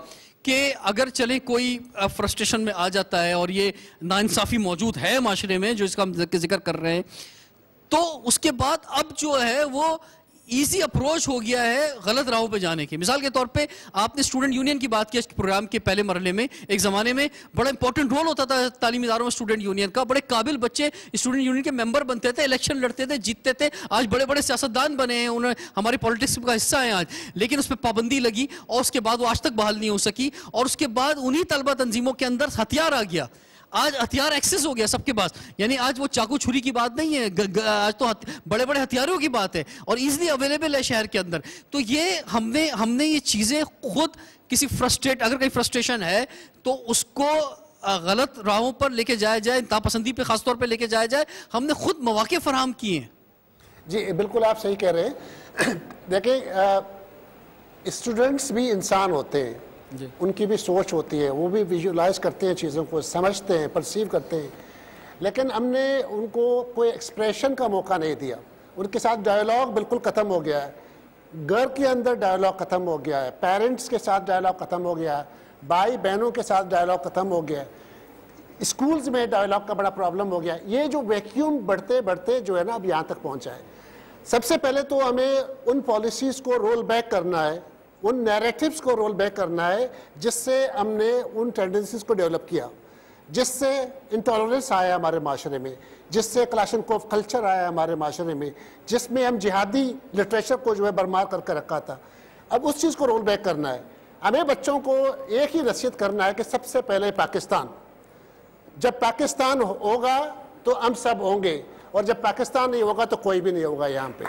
Speaker 3: کہ اگر چلے کوئی فرسٹریشن میں آ جاتا ہے اور یہ ناانصافی موجود ہے معاشرے میں جو اس کا ہم ذکر کر رہے ہیں, تو اس کے بعد اب جو ہے وہ ایزی اپروچ ہو گیا ہے غلط راہوں پہ جانے کی. مثال کے طور پہ آپ نے اسٹوڈنٹ یونین کی بات کی اس پروگرام کے پہلے مرحلے میں. ایک زمانے میں بڑا امپورٹنٹ رول ہوتا تھا تعلیمی اداروں میں اسٹوڈنٹ یونین کا, بڑے قابل بچے اسٹوڈنٹ یونین کے ممبر بنتے تھے, الیکشن لڑتے تھے, جیتتے تھے, آج بڑے بڑے سیاستدان بنے ہیں, انہیں ہماری پالیٹکس کا حصہ ہیں آج. لیکن اس پہ پابندی لگی اور اس کے بعد وہ آج تک بحال نہیں ہو سکی, اور اس کے بعد انہی طلبہ تنظیموں کے اندر ہتھیار آ گیا. آج ہتھیار ایکسس ہو گیا سب کے پاس, یعنی آج وہ چاقو چھری کی بات نہیں ہے, آج تو بڑے بڑے ہتھیاروں کی بات ہے اور ایزلی اویلیبل ہے شہر کے اندر. تو یہ ہم نے ہم نے یہ چیزیں خود کسی فرسٹریٹ اگر کوئی فرسٹریشن ہے تو اس کو غلط راہوں پر لے کے جایا جائے, انتہا پسندی پہ خاص طور پہ لے کے جایا جائے, ہم نے خود مواقع فراہم کیے ہیں.
Speaker 4: جی بالکل آپ صحیح کہہ رہے ہیں. دیکھیں اسٹوڈنٹس بھی انسان ہوتے ہیں, ان کی بھی سوچ ہوتی ہے, وہ بھی ویژولائز کرتے ہیں چیزوں کو, سمجھتے ہیں, پرسیو کرتے ہیں, لیکن ہم نے ان کو کوئی ایکسپریشن کا موقع نہیں دیا. ان کے ساتھ ڈائیلاگ بالکل ختم ہو گیا ہے, گھر کے اندر ڈائیلاگ ختم ہو گیا ہے, پیرنٹس کے ساتھ ڈائیلاگ ختم ہو گیا ہے, بھائی بہنوں کے ساتھ ڈائیلاگ ختم ہو گیا ہے, اسکولز میں ڈائیلاگ کا بڑا پرابلم ہو گیا ہے. یہ جو ویکیوم بڑھتے بڑھتے جو ہے نا اب یہاں تک پہنچا ہے. سب سے پہلے تو ہمیں ان پالیسیز کو رول بیک کرنا ہے, ان نیریٹیوز کو رول بیک کرنا ہے جس سے ہم نے ان ٹینڈنسیز کو ڈیولپ کیا, جس سے انٹالرنس آیا ہمارے معاشرے میں, جس سے کلاشنکوف کلچر آیا ہمارے معاشرے میں, جس میں ہم جہادی لٹریچر کو جو ہے برمار کر کے رکھا تھا. اب اس چیز کو رول بیک کرنا ہے. ہمیں بچوں کو ایک ہی نصیحت کرنا ہے کہ سب سے پہلے پاکستان, جب پاکستان ہوگا تو ہم سب ہوں گے, اور جب پاکستان نہیں ہوگا تو کوئی بھی نہیں ہوگا یہاں پہ.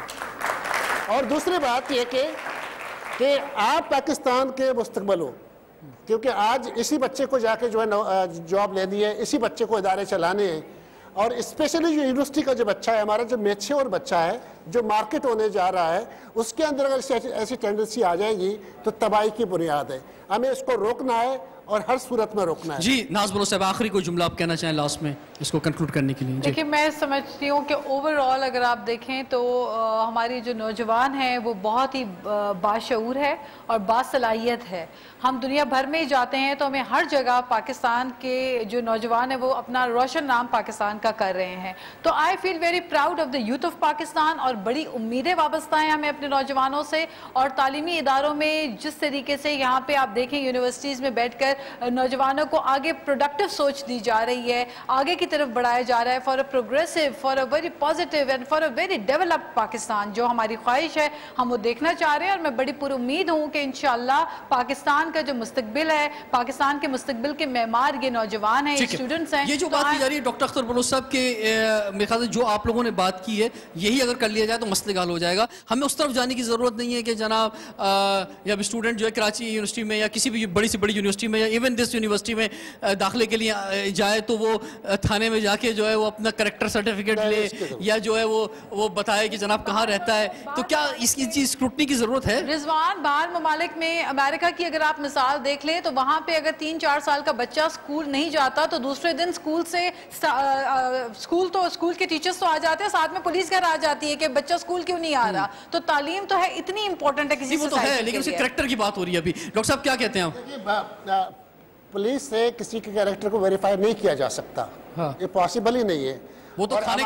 Speaker 4: اور دوسری بات یہ کہ کہ آپ پاکستان کے مستقبل ہو, کیونکہ آج اسی بچے کو جا کے جو ہے جاب لینی ہے, اسی بچے کو ادارے چلانے ہیں, اور اسپیشلی جو یونیورسٹی کا جو بچہ ہے ہمارا, جو میچور بچہ ہے, جو مارکیٹ ہونے جا رہا ہے, اس کے اندر اگر ایسی ٹینڈنسی آ جائے گی تو تباہی کی بنیاد ہے. ہمیں اس کو روکنا ہے اور ہر صورت میں روکنا ہے.
Speaker 3: جی ناز بلو صاحب, آخری کوئی جملہ آپ کہنا چاہیں لاسٹ میں اس کو کنکلوڈ کرنے کے لیے؟
Speaker 5: دیکھیں میں سمجھتی ہوں کہ اوور آل اگر آپ دیکھیں تو ہماری جو نوجوان ہیں وہ بہت ہی باشعور ہے اور باصلاحیت ہے. ہم دنیا بھر میں جاتے ہیں تو ہمیں ہر جگہ پاکستان کے جو نوجوان ہیں وہ اپنا روشن نام پاکستان کا کر رہے ہیں. تو I feel very proud of the youth of Pakistan, اور بڑی امیدیں وابستہ ہیں ہمیں اپنے نوجوانوں سے. اور تعلیمی اداروں میں جس طریقے سے یہاں پہ آپ دیکھیں یونیورسٹیز میں بیٹھ کر نوجوانوں کو آگے پروڈکٹیو سوچ دی جا رہی ہے, آگے کی طرف بڑھایا جا رہا ہے, for a progressive, for a very positive and for a very developed Pakistan, جو ہماری خواہش ہے ہم وہ دیکھنا چاہ رہے ہیں. اور میں بڑی پر امید ہوں کہ انشاءاللہ پاکستان کا جو مستقبل ہے, پاکستان کے مستقبل کے معمار یہ نوجوان ہیں, اسٹوڈنٹس ہیں.
Speaker 3: یہ جو بات کی جا رہی ہے ڈاکٹر اختر بلوچ صاحب کے, میرے خیال سے جو آپ لوگوں نے بات کی ہے یہی اگر کر لیا جائے تو مسئلہ حل ہو جائے گا. ہمیں اس طرف جانے کی ضرورت نہیں ہے کہ جناب یا اسٹوڈنٹ جو ہے کراچی یونیورسٹی میں یا کسی بھی بڑی سے بڑی یونیورسٹی میں یا ایون دس یونیورسٹی میں داخلے کے لیے جائے تو وہ تھانے میں جا کے جو ہے وہ اپنا کریکٹر سرٹیفکیٹ لے یا جو ہے وہ وہ بتائے کہ جناب کہاں رہتا ہے. تو کیا اس کی چیز اسکروٹنی کی ضرورت ہے؟
Speaker 5: رضوان, باہر ممالک میں امریکہ کی اگر آپ مثال دیکھ لیں تو وہاں پہ اگر تین چار سال کا بچہ اسکول نہیں جاتا تو دوسرے دن اسکول سے اسکول تو اسکول کے ٹیچرز تو آ جاتے ہیں, ساتھ میں پولیس گھر آ جاتی ہے کہ بچہ اسکول کیوں نہیں آ رہا. تو تعلیم تو ہے اتنی امپورٹنٹ ہے کسی
Speaker 3: سوسائٹی کے لیے, لیکن اس کے کریکٹر کی بات ہو رہی ہے ابھی. ڈاکٹر صاحب کیا کہتے ہیں آپ؟
Speaker 4: پولیس سے کسی کے کریکٹر کو ویریفائی نہیں کیا جا سکتا, یہ پاسبل ہی نہیں ہے.
Speaker 3: وہ تو کھانے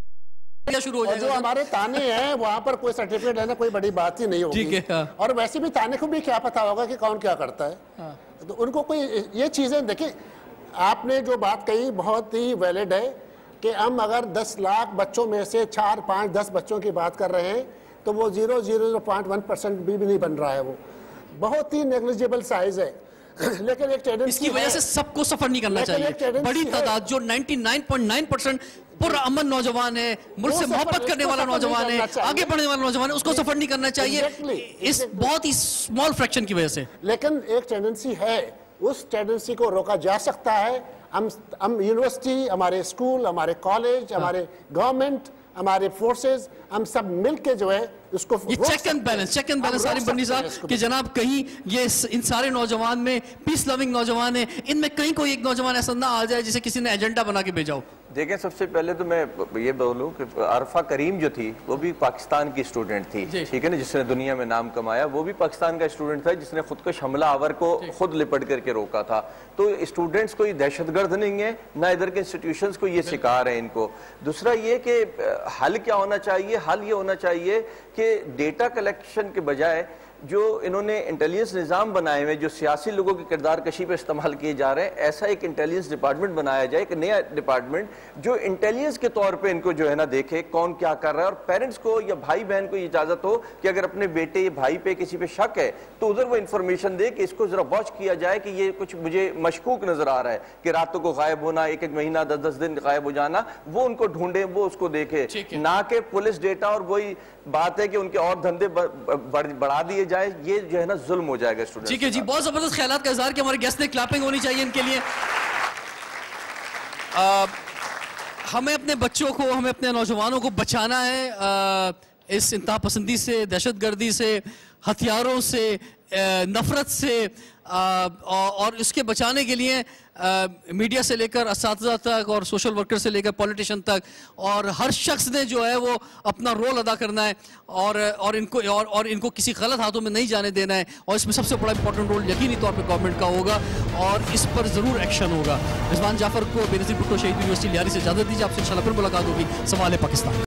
Speaker 3: کا شروع ہو جائے گا.
Speaker 4: جو ہمارے تانے ہیں وہاں پر کوئی سرٹیفکیٹ لینا کوئی بڑی بات ہی نہیں ہوگی, اور ویسے بھی تانے کو بھی کیا پتا ہوگا کہ کون کیا کرتا ہے. تو ان کو کوئی یہ چیزیں دیکھیں, آپ نے جو بات کہی بہت ہی ویلڈ ہے کہ ہم اگر دس لاکھ بچوں میں سے چار پانچ دس بچوں کی بات کر رہے ہیں تو وہ zero zero point one percent بھی نہیں بن رہا ہے, وہ بہت ہی نیگلیجیبل سائز ہے. لیکن ایک ٹینڈنسی
Speaker 3: اس کی وجہ سے سب کو سفر نہیں کرنا چاہیے. بڑی تعداد جو ninety nine point nine percent پر امن نوجوان ہے, ملک سے محبت کرنے والا نوجوان ہے, آگے بڑھنے والا نوجوان ہے, اس کو سفر نہیں کرنا چاہیے اس بہت ہی اسمال فریکشن کی وجہ سے.
Speaker 4: لیکن ایک ٹینڈنسی ہے, اس ٹینڈنسی کو روکا جا سکتا ہے. ہم ہم یونیورسٹی, ہمارے اسکول, ہمارے کالج, ہمارے گورنمنٹ, ہمارے فورسز, ہم سب مل کے جو ہے اس کو
Speaker 3: یہ check and balance check and balance عالم بنی صاحب کہ جناب کہیں یہ ان سارے نوجوان میں پیس لوننگ نوجوان ہیں, ان میں کہیں کوئی ایک نوجوان ایسا نہ آ جائے جسے کسی نے ایجنڈا بنا کے بھیجا ہو.
Speaker 6: دیکھیں سب سے پہلے تو میں یہ بولوں کہ عرفہ کریم جو تھی وہ بھی پاکستان کی اسٹوڈنٹ تھی، ٹھیک ہے نا، جس نے دنیا میں نام کمایا، وہ بھی پاکستان کا اسٹوڈنٹ تھا جس نے خودکش حملہ آور کو خود لپٹ کر کے روکا تھا. تو اسٹوڈنٹس کوئی دہشت گرد نہیں ہے، نہ ادھر کے انسٹیٹیوشنز کو یہ شکار ہیں ان کو. دوسرا یہ کہ حل کیا ہونا چاہیے، حل یہ ہونا چاہیے کہ ڈیٹا کلیکشن کے بجائے جو انہوں نے انٹیلیجنس نظام بنائے ہوئے جو سیاسی لوگوں کی کردار کشی پہ استعمال کیے جا رہے ہیں، ایسا ایک انٹیلیجنس ڈپارٹمنٹ بنایا جائے، ایک نیا ڈپارٹمنٹ جو انٹیلیجنس کے طور پہ ان کو جو ہے نا دیکھے کون کیا کر رہا ہے، اور پیرنٹس کو یا بھائی بہن کو یہ اجازت ہو کہ اگر اپنے بیٹے یا بھائی پہ کسی پہ شک ہے تو ادھر وہ انفارمیشن دے کہ اس کو ذرا واچ کیا جائے کہ یہ کچھ مجھے مشکوک نظر آ رہا ہے کہ راتوں کو غائب ہونا، ایک ایک مہینہ دس دس دن غائب ہو جانا، وہ ان کو ڈھونڈیں، وہ اس کو دیکھے، نہ کہ پولیس ڈیٹا اور وہی بات ہے کہ ان کے اور دھندے بڑھا دیے جائے. یہ جو ہے نا ظلم ہو جائے گا اسٹوڈنٹ.
Speaker 3: ٹھیک ہے جی، بہت زبردست خیالات کا اظہار کہ ہمارے گیسٹ نے کلاپنگ ہونی چاہیے ان کے لیے. ہمیں اپنے بچوں کو، ہمیں اپنے نوجوانوں کو بچانا ہے اس انتہا پسندی سے، دہشت گردی سے، ہتھیاروں سے، نفرت سے، اور اس کے بچانے کے لیے میڈیا سے لے کر اساتذہ تک اور سوشل ورکر سے لے کر پولیٹیشن تک اور ہر شخص نے جو ہے وہ اپنا رول ادا کرنا ہے، اور اور ان کو اور اور ان کو کسی غلط ہاتھوں میں نہیں جانے دینا ہے. اور اس میں سب سے بڑا امپورٹنٹ رول یقینی طور پہ گورنمنٹ کا ہوگا اور اس پر ضرور ایکشن ہوگا. رضوان جعفر کو بے نظیر بھٹو شہید یونیورسٹی لیاری سے اجازت دیجیے. آپ سے انشاءاللہ پھر ملاقات ہوگی. سوال ہے پاکستان.